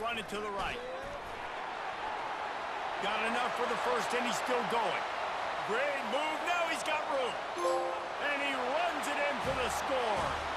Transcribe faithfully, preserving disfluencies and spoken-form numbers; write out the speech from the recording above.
run it to the right. Got enough for the first, and he's still going. Great move. Now he's got room. And he runs it in for the score.